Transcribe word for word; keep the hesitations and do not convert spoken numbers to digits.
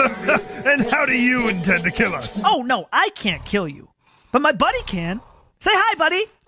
And how do you intend to kill us? Oh, no, I can't kill you. But my buddy can. Say hi, buddy.